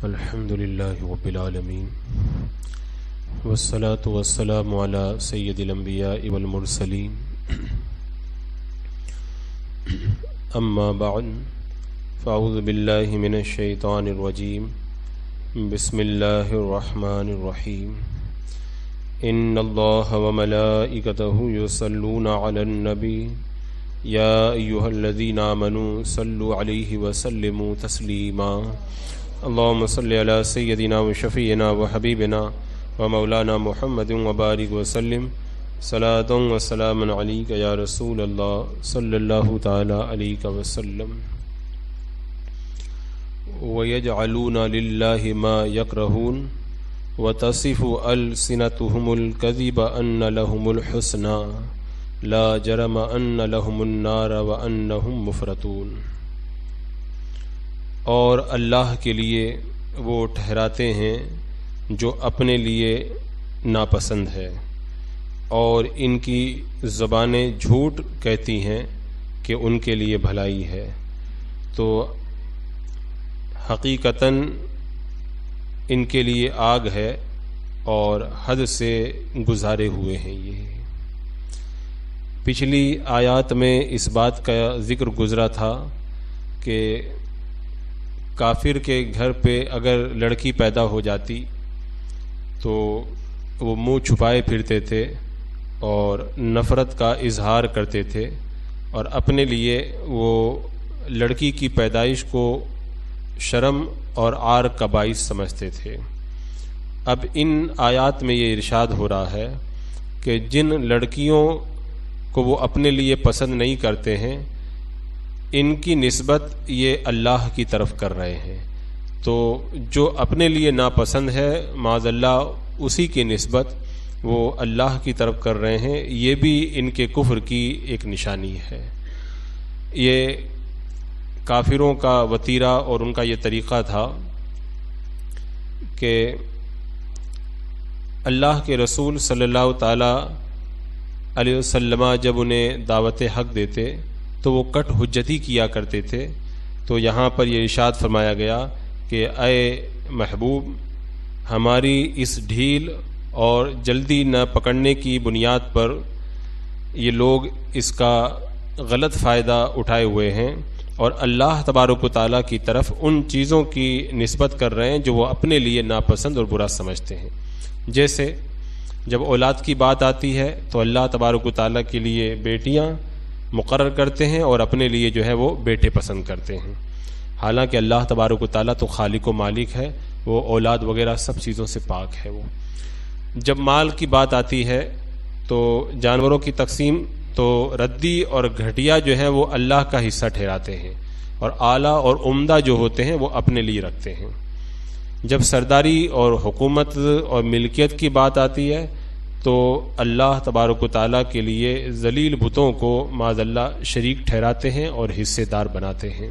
الحمد للہ رب العالمین والصلاة والسلام علی سید الانبیاء والمرسلین اما بعد فاعوذ باللہ من الشیطان الرجیم بسم اللہ الرحمن الرحیم ان اللہ وملائکتہ یصلون علی النبی یا ایہا الذین آمنوا صلوا علیہ وسلموا تسلیما اللهم صل على سيدنا وشفيعنا وحبيبنا ومولانا محمد وبارك وسلم صلاة وسلاما عليك يا رسول الله صلى الله تعالى عليك وسلم ويجعلون لله ما يكرهون وتصف ألسنتهم الكذب أن لهم الحسنى لا جرم أن لهم النار وأنهم مفرطون۔ اور اللہ کے لیے وہ ٹھہراتے ہیں جو اپنے لیے ناپسند ہے، اور ان کی زبانیں جھوٹ کہتی ہیں کہ ان کے لیے بھلائی ہے، تو حقیقتاً ان کے لیے آگ ہے اور حد سے گزارے ہوئے ہیں۔ یہ پچھلی آیات میں اس بات کا ذکر گزرا تھا کہ کافر کے گھر پہ اگر لڑکی پیدا ہو جاتی تو وہ منہ چھپائے پھرتے تھے اور نفرت کا اظہار کرتے تھے، اور اپنے لیے وہ لڑکی کی پیدائش کو شرم اور عار کا باعث سمجھتے تھے۔ اب ان آیات میں یہ ارشاد ہو رہا ہے کہ جن لڑکیوں کو وہ اپنے لیے پسند نہیں کرتے ہیں، ان کی نسبت یہ اللہ کی طرف کر رہے ہیں، تو جو اپنے لیے ناپسند ہے معاذ اللہ اسی کی نسبت وہ اللہ کی طرف کر رہے ہیں۔ یہ بھی ان کے کفر کی ایک نشانی ہے۔ یہ کافروں کا وتیرہ اور ان کا یہ طریقہ تھا کہ اللہ کے رسول صلی اللہ تعالی علیہ وسلم جب انہیں دعوت حق دیتے تو وہ کٹ حجتی کیا کرتے تھے۔ تو یہاں پر یہ ارشاد فرمایا گیا کہ اے محبوب، ہماری اس ڈھیل اور جلدی نہ پکڑنے کی بنیاد پر یہ لوگ اس کا غلط فائدہ اٹھائے ہوئے ہیں، اور اللہ تبارک و تعالیٰ کی طرف ان چیزوں کی نسبت کر رہے ہیں جو وہ اپنے لیے ناپسند اور برا سمجھتے ہیں۔ جیسے جب اولاد کی بات آتی ہے تو اللہ تبارک و تعالیٰ کے لیے بیٹیاں مقرر کرتے ہیں اور اپنے لیے جو ہے وہ بیٹے پسند کرتے ہیں، حالانکہ اللہ تبارک و تعالیٰ تو خالق و مالک ہے، وہ اولاد وغیرہ سب چیزوں سے پاک ہے۔ وہ جب مال کی بات آتی ہے تو جانوروں کی تقسیم تو ردی اور گھٹیا جو ہے وہ اللہ کا حصہ ٹھہراتے ہیں، اور اعلیٰ اور عمدہ جو ہوتے ہیں وہ اپنے لیے رکھتے ہیں۔ جب سرداری اور حکومت اور ملکیت کی بات آتی ہے تو اللہ تبارک و تعالیٰ کے لیے ذلیل بتوں کو معاذ اللہ شریک ٹھہراتے ہیں اور حصے دار بناتے ہیں۔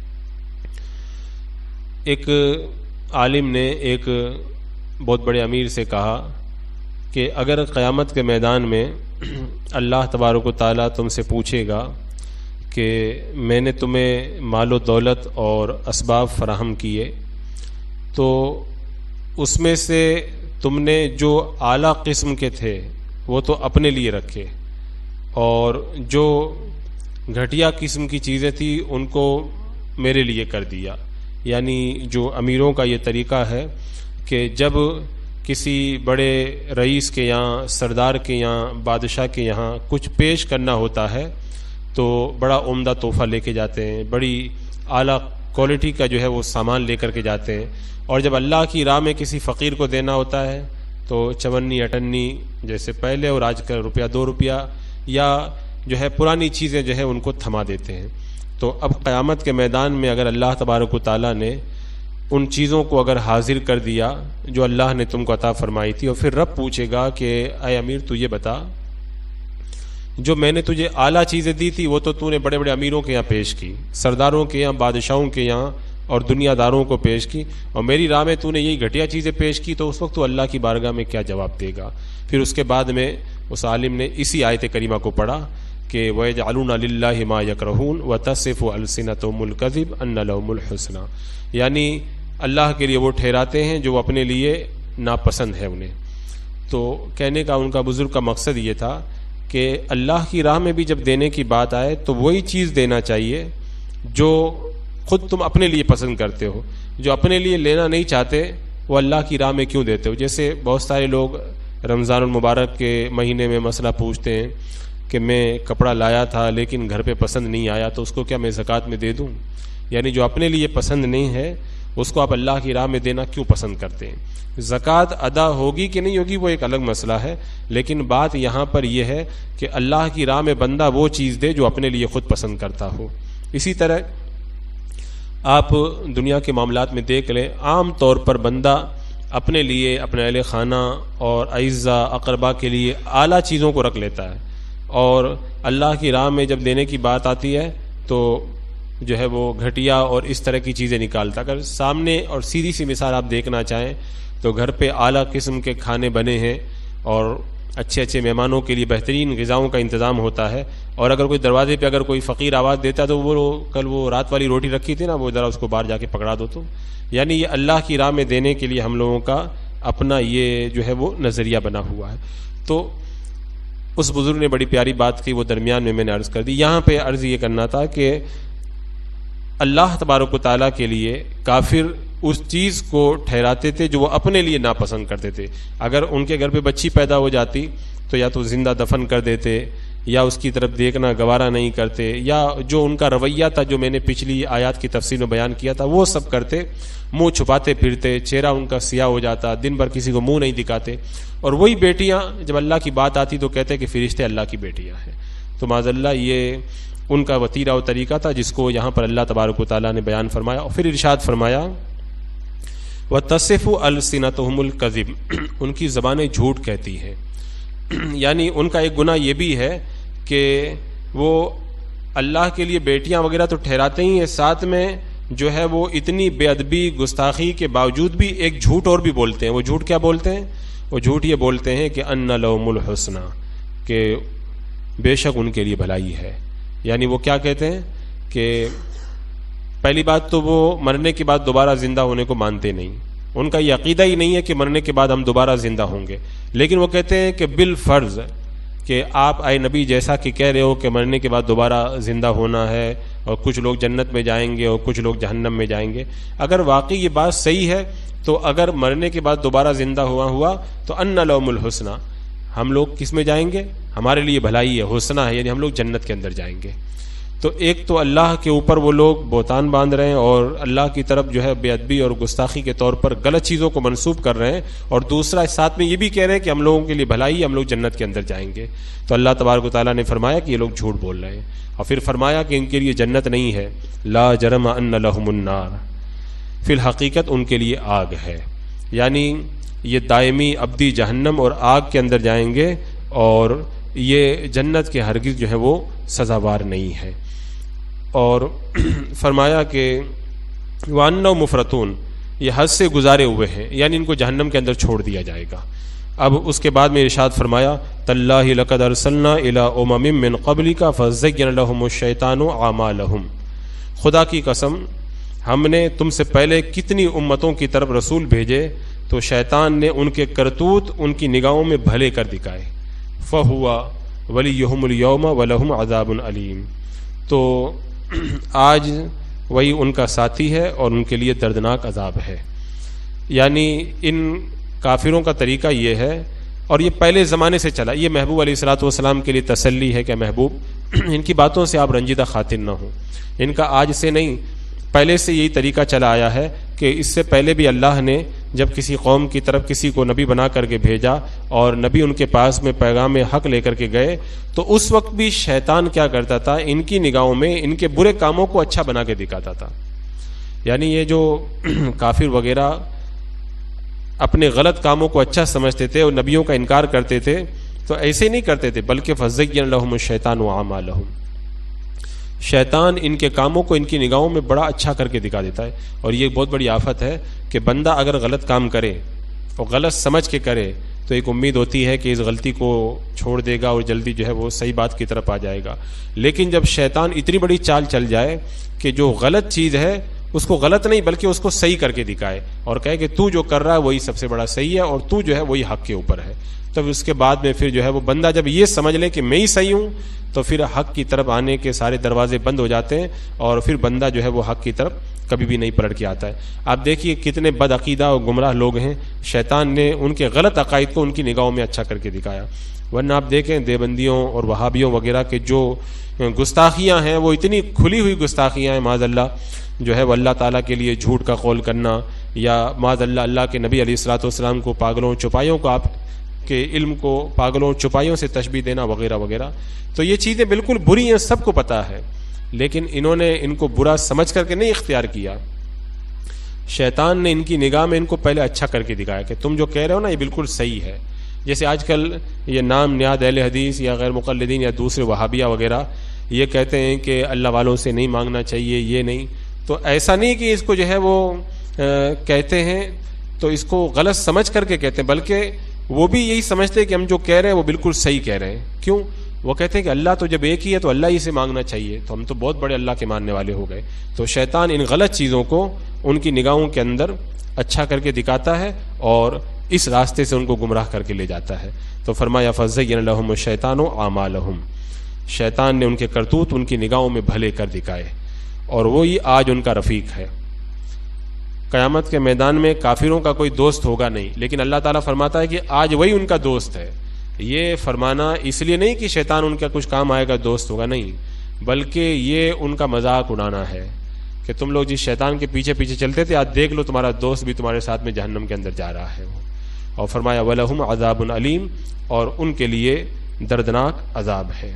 ایک عالم نے ایک بہت بڑے امیر سے کہا کہ اگر قیامت کے میدان میں اللہ تبارک و تعالیٰ تم سے پوچھے گا کہ میں نے تمہیں مال و دولت اور اسباب فراہم کیے، تو اس میں سے تم نے جو اعلیٰ قسم کے تھے وہ تو اپنے لیے رکھے، اور جو گھٹیا قسم کی چیزیں تھیں ان کو میرے لیے کر دیا۔ یعنی جو امیروں کا یہ طریقہ ہے کہ جب کسی بڑے رئیس کے یہاں، سردار کے یہاں، بادشاہ کے یہاں کچھ پیش کرنا ہوتا ہے تو بڑا عمدہ تحفہ لے کے جاتے ہیں، بڑی اعلیٰ کوالٹی کا جو ہے وہ سامان لے کر کے جاتے ہیں، اور جب اللہ کی راہ میں کسی فقیر کو دینا ہوتا ہے تو چونی اٹنی جیسے پہلے اور آج کل روپیہ 2 روپیہ یا جو ہے پرانی چیزیں جو ہے ان کو تھما دیتے ہیں۔ تو اب قیامت کے میدان میں اگر اللہ تبارک و تعالیٰ نے ان چیزوں کو اگر حاضر کر دیا جو اللہ نے تم کو عطا فرمائی تھی، اور پھر رب پوچھے گا کہ اے امیر تو یہ بتا، جو میں نے تجھے اعلیٰ چیزیں دی تھی وہ تو نے بڑے بڑے امیروں کے یہاں پیش کی، سرداروں کے یہاں، بادشاہوں کے یہاں اور دنیا داروں کو پیش کی، اور میری راہ میں تو نے یہی گھٹیا چیزیں پیش کی، تو اس وقت تو اللہ کی بارگاہ میں کیا جواب دے گا؟ پھر اس کے بعد میں اس عالم نے اسی آیت کریمہ کو پڑھا کہ وَيَجْعَلُونَ لِلَّهِ مَا يَكْرَهُونَ وَتَصِفُ أَلْسِنَتُهُمُ الْكَذِبَ أَنَّ لَهُمُ الْحُسْنَى، یعنی اللہ کے لیے وہ ٹھہراتے ہیں جو وہ اپنے لیے ناپسند ہے انہیں. تو کہنے کا ان کا بزرگ کا مقصد یہ تھا کہ اللہ کی راہ میں بھی جب دینے کی بات آئے تو وہی چیز دینا چاہیے جو خود تم اپنے لیے پسند کرتے ہو. جو اپنے لیے لینا نہیں چاہتے وہ اللہ کی راہ میں کیوں دیتے ہو؟ جیسے بہت سارے لوگ رمضان المبارک کے مہینے میں مسئلہ پوچھتے ہیں کہ میں کپڑا لایا تھا لیکن گھر پہ پسند نہیں آیا تو اس کو کیا میں زکوٰۃ میں دے دوں؟ یعنی جو اپنے لیے پسند نہیں ہے اس کو آپ اللہ کی راہ میں دینا کیوں پسند کرتے ہیں؟ زکوٰۃ ادا ہوگی کہ نہیں ہوگی وہ ایک الگ مسئلہ ہے، لیکن بات یہاں پر یہ ہے کہ اللہ کی راہ میں بندہ وہ چیز دے جو اپنے لیے خود پسند کرتا ہو. اسی طرح آپ دنیا کے معاملات میں دیکھ لیں، عام طور پر بندہ اپنے لیے، اپنے اہل خانہ اور اعزا اقربا کے لیے اعلیٰ چیزوں کو رکھ لیتا ہے، اور اللہ کی راہ میں جب دینے کی بات آتی ہے تو جو ہے وہ گھٹیا اور اس طرح کی چیزیں نکالتا. اگر سامنے اور سیدھی سی مثال آپ دیکھنا چاہیں تو گھر پہ اعلیٰ قسم کے کھانے بنے ہیں اور اچھے اچھے مہمانوں کے لیے بہترین غذاؤں کا انتظام ہوتا ہے، اور اگر کوئی دروازے پہ اگر کوئی فقیر آواز دیتا ہے تو وہ کل وہ رات والی روٹی رکھی تھی نا، وہ ذرا اس کو باہر جا کے پکڑا دو. تو یعنی یہ اللہ کی راہ میں دینے کے لیے ہم لوگوں کا اپنا یہ جو ہے وہ نظریہ بنا ہوا ہے. تو اس بزرگ نے بڑی پیاری بات کی، وہ درمیان میں نے عرض کر دی. یہاں پہ عرض یہ کرنا تھا کہ اللہ تبارک و تعالیٰ کے لیے کافر اس چیز کو ٹھہراتے تھے جو وہ اپنے لیے ناپسند کرتے تھے. اگر ان کے گھر پہ بچی پیدا ہو جاتی تو یا تو زندہ دفن کر دیتے، یا اس کی طرف دیکھنا گوارا نہیں کرتے، یا جو ان کا رویہ تھا جو میں نے پچھلی آیات کی تفسیر میں بیان کیا تھا وہ سب کرتے. منہ چھپاتے پھرتے، چہرہ ان کا سیاہ ہو جاتا، دن بھر کسی کو منہ نہیں دکھاتے. اور وہی بیٹیاں جب اللہ کی بات آتی تو کہتے کہ فرشتے اللہ کی بیٹیاں ہیں. تو معاذ اللہ یہ ان کا وتیرہ و طریقہ تھا جس کو یہاں پر اللہ تبارک و تعالیٰ نے بیان فرمایا. اور پھر ارشاد فرمایا وَتَصِفُ أَلْسِنَتُهُمُ الْكَذِبَ، ان کی زبانیں جھوٹ کہتی ہیں. یعنی ان کا ایک گناہ یہ بھی ہے کہ وہ اللہ کے لیے بیٹیاں وغیرہ تو ٹھہراتے ہی ہیں، ساتھ میں جو ہے وہ اتنی بے ادبی گستاخی کے باوجود بھی ایک جھوٹ اور بھی بولتے ہیں. وہ جھوٹ کیا بولتے ہیں؟ وہ جھوٹ یہ بولتے ہیں کہ ان لہم الحسنی، کہ بے شک ان کے لیے بھلائی ہے. یعنی وہ کیا کہتے ہیں کہ پہلی بات تو وہ مرنے کے بعد دوبارہ زندہ ہونے کو مانتے نہیں، ان کا یہ عقیدہ ہی نہیں ہے کہ مرنے کے بعد ہم دوبارہ زندہ ہوں گے. لیکن وہ کہتے ہیں کہ بالفرض کہ آپ اے نبی جیسا کہ کہہ رہے ہو کہ مرنے کے بعد دوبارہ زندہ ہونا ہے اور کچھ لوگ جنت میں جائیں گے اور کچھ لوگ جہنم میں جائیں گے، اگر واقعی یہ بات صحیح ہے تو اگر مرنے کے بعد دوبارہ زندہ ہوا تو ان لہم الحسنی، ہم لوگ کس میں جائیں گے؟ ہمارے لیے بھلائی ہے، حسنہ ہے، یعنی ہم لوگ جنت کے اندر جائیں گے. تو ایک تو اللہ کے اوپر وہ لوگ بہتان باندھ رہے ہیں اور اللہ کی طرف جو ہے بے ادبی اور گستاخی کے طور پر غلط چیزوں کو منسوب کر رہے ہیں، اور دوسرا ساتھ میں یہ بھی کہہ رہے ہیں کہ ہم لوگوں کے لیے بھلائی، ہم لوگ جنت کے اندر جائیں گے. تو اللہ تبارک و تعالیٰ نے فرمایا کہ یہ لوگ جھوٹ بول رہے ہیں، اور پھر فرمایا کہ ان کے لیے جنت نہیں ہے، لا جرم ان لہم النار، فی الحقیقت ان کے لیے آگ ہے. یعنی یہ دائمی ابدی جہنم اور آگ کے اندر جائیں گے، اور یہ جنت کے ہرگز جو ہے وہ سزاوار نہیں ہے. اور فرمایا کہ وَأَنَّهُ مُفْرَطُونَ، یہ حد سے گزارے ہوئے ہیں، یعنی ان کو جہنم کے اندر چھوڑ دیا جائے گا. اب اس کے بعد میں ارشاد فرمایا تَاللَّهِ لَقَدْ أَرْسَلْنَا إِلَىٰ أُمَمٍ مِّن قَبْلِكَ فَزَيَّنَ لَهُمُ الشَّيْطَانُ أَعْمَالَهُمْ، خدا کی قسم ہم نے تم سے پہلے کتنی امتوں کی طرف رسول بھیجے تو شیطان نے ان کے کرتوت ان کی نگاہوں میں بھلے کر دکھائے. فَهُوَ وَلِيُّهُمُ الْيَوْمَ وَلَهُمْ عَذَابٌ أَلِيمٌ، تو آج وہی ان کا ساتھی ہے اور ان کے لیے دردناک عذاب ہے. یعنی ان کافروں کا طریقہ یہ ہے، اور یہ پہلے زمانے سے چلا. یہ محبوب علیہ الصلوۃ والسلام کے لیے تسلی ہے کہ محبوب ان کی باتوں سے آپ رنجیدہ خاطر نہ ہوں. ان کا آج سے نہیں، پہلے سے یہی طریقہ چلا آیا ہے کہ اس سے پہلے بھی اللہ نے جب کسی قوم کی طرف کسی کو نبی بنا کر کے بھیجا اور نبی ان کے پاس میں پیغام حق لے کر کے گئے، تو اس وقت بھی شیطان کیا کرتا تھا؟ ان کی نگاہوں میں ان کے برے کاموں کو اچھا بنا کے دکھاتا تھا. یعنی یہ جو کافر وغیرہ اپنے غلط کاموں کو اچھا سمجھتے تھے اور نبیوں کا انکار کرتے تھے، تو ایسے نہیں کرتے تھے، بلکہ فَزَيَّنَ لَهُمُ الشَّيْطَانُ أَعْمَالَهُمْ، شیطان ان کے کاموں کو ان کی نگاہوں میں بڑا اچھا کر کے دکھا دیتا ہے. اور یہ بہت بڑی آفت ہے کہ بندہ اگر غلط کام کرے اور غلط سمجھ کے کرے تو ایک امید ہوتی ہے کہ اس غلطی کو چھوڑ دے گا اور جلدی جو ہے وہ صحیح بات کی طرف آ جائے گا. لیکن جب شیطان اتنی بڑی چال چل جائے کہ جو غلط چیز ہے اس کو غلط نہیں بلکہ اس کو صحیح کر کے دکھائے اور کہے کہ تو جو کر رہا ہے وہی سب سے بڑا صحیح ہے اور تو جو ہے وہی حق کے اوپر ہے. تو اس کے بعد میں پھر جو ہے وہ بندہ جب یہ سمجھ لے کہ میں ہی صحیح ہوں تو پھر حق کی طرف آنے کے سارے دروازے بند ہو جاتے ہیں اور پھر بندہ جو ہے وہ حق کی طرف کبھی بھی نہیں پلٹ کے آتا ہے. آپ دیکھیے کتنے بد عقیدہ اور گمراہ لوگ ہیں, شیطان نے ان کے غلط عقائد کو ان کی نگاہوں میں اچھا کر کے دکھایا. ورنہ آپ دیکھیں دیوبندیوں اور وہابیوں وغیرہ کے جو گستاخیاں ہیں وہ اتنی کھلی ہوئی گستاخیاں ہیں, معاذ اللہ جو ہے وہ اللہ تعالیٰ کے لیے جھوٹ کا قول کرنا یا معاذ اللہ اللہ کے نبی علیہ الصلوۃ والسلام کو پاگلوں چپائیوں کو, آپ کے علم کو پاگلوں چپائیوں سے تشبیہ دینا وغیرہ وغیرہ. تو یہ چیزیں بالکل بری ہیں, سب کو پتہ ہے, لیکن انہوں نے ان کو برا سمجھ کر کے نہیں اختیار کیا. شیطان نے ان کی نگاہ میں ان کو پہلے اچھا کر کے دکھایا کہ تم جو کہہ رہے ہو نا یہ بالکل صحیح ہے. جیسے آج کل یہ نام نیاد اہل حدیث یا غیر مقلدین یا دوسرے وہابیہ وغیرہ یہ کہتے ہیں کہ اللہ والوں سے نہیں مانگنا چاہیے, یہ نہیں. تو ایسا نہیں کہ اس کو جو ہے وہ کہتے ہیں تو اس کو غلط سمجھ کر کے کہتے ہیں, بلکہ وہ بھی یہی سمجھتے ہیں کہ ہم جو کہہ رہے ہیں وہ بالکل صحیح کہہ رہے ہیں. کیوں؟ وہ کہتے ہیں کہ اللہ تو جب ایک ہی ہے تو اللہ ہی سے مانگنا چاہیے, تو ہم تو بہت بڑے اللہ کے ماننے والے ہو گئے. تو شیطان ان غلط چیزوں کو ان کی نگاہوں کے اندر اچھا کر کے دکھاتا ہے اور اس راستے سے ان کو گمراہ کر کے لے جاتا ہے. تو فرمایا فَزَيَّنَ لَهُمُ الشَّيْطَانُ أَعْمَالَهُمْ, شیطان نے ان کے کرتوت ان کی نگاہوں میں بھلے کر دکھائے اور وہی آج ان کا رفیق ہے. قیامت کے میدان میں کافروں کا کوئی دوست ہوگا نہیں, لیکن اللہ تعالیٰ فرماتا ہے کہ آج وہی ان کا دوست ہے. یہ فرمانا اس لیے نہیں کہ شیطان ان کا کچھ کام آئے گا دوست ہوگا, نہیں, بلکہ یہ ان کا مذاق اڑانا ہے کہ تم لوگ جس شیطان کے پیچھے پیچھے چلتے تھے آج دیکھ لو تمہارا دوست بھی تمہارے ساتھ میں جہنم کے اندر جا رہا ہے. اور فرمایا وَلَهُمْ عَذَابٌ عَلِيمٌ, اور ان کے لیے دردناک عذاب ہے.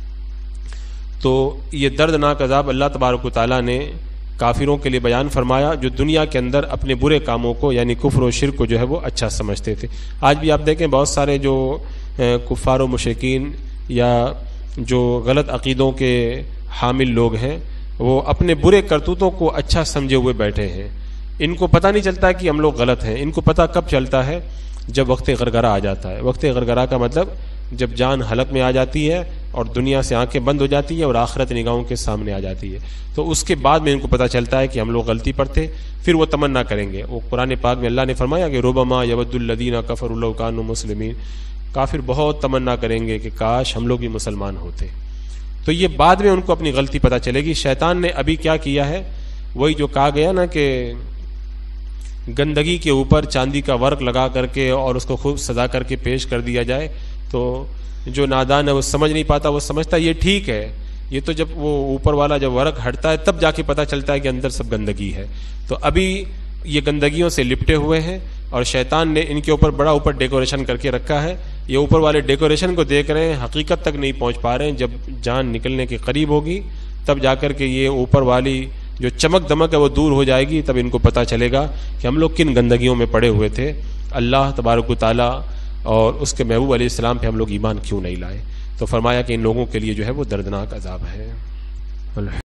تو یہ دردناک عذاب اللہ تبارک و تعالیٰ نے کافروں کے لیے بیان فرمایا جو دنیا کے اندر اپنے برے کاموں کو یعنی کفر و شرک کو جو ہے وہ اچھا سمجھتے تھے. آج بھی آپ دیکھیں بہت سارے جو کفار و مشرکین یا جو غلط عقیدوں کے حامل لوگ ہیں وہ اپنے برے کرتوتوں کو اچھا سمجھے ہوئے بیٹھے ہیں. ان کو پتہ نہیں چلتا کہ ہم لوگ غلط ہیں, ان کو پتہ کب چلتا ہے جب وقت غرغرہ آ جاتا ہے. وقت غرغرہ کا مطلب جب جان حلق میں آ جاتی ہے اور دنیا سے آنکھیں بند ہو جاتی ہے اور آخرت نگاہوں کے سامنے آ جاتی ہے, تو اس کے بعد میں ان کو پتہ چلتا ہے کہ ہم لوگ غلطی پر تھے. پھر وہ تمنا کریں گے. وہ قرآن پاک میں اللہ نے فرمایا کہ ربما یود الذین کفروا لو کانوا مسلمین, کافر بہت تمنا کریں گے کہ کاش ہم لوگ بھی مسلمان ہوتے. تو یہ بعد میں ان کو اپنی غلطی پتہ چلے گی. شیطان نے ابھی کیا کیا ہے, وہی جو کہا گیا نا کہ گندگی کے اوپر چاندی کا ورق لگا کر کے اور اس کو خوب سجا کر کے پیش کر دیا جائے, تو جو نادان ہے وہ سمجھ نہیں پاتا, وہ سمجھتا ہے یہ ٹھیک ہے. یہ تو جب وہ اوپر والا جب ورق ہٹتا ہے تب جا کے پتہ چلتا ہے کہ اندر سب گندگی ہے. تو ابھی یہ گندگیوں سے لپٹے ہوئے ہیں اور شیطان نے ان کے اوپر بڑا اوپر ڈیکوریشن کر کے رکھا ہے. یہ اوپر والے ڈیکوریشن کو دیکھ رہے ہیں, حقیقت تک نہیں پہنچ پا رہے ہیں. جب جان نکلنے کے قریب ہوگی تب جا کر کے یہ اوپر والی جو چمک دمک ہے وہ دور ہو جائے گی, تب ان کو پتہ چلے گا کہ ہم لوگ کن گندگیوں میں پڑے ہوئے تھے. اللہ تبارک و تعالیٰ اور اس کے محبوب علیہ السلام پہ ہم لوگ ایمان کیوں نہیں لائے. تو فرمایا کہ ان لوگوں کے لیے جو ہے وہ دردناک عذاب ہے.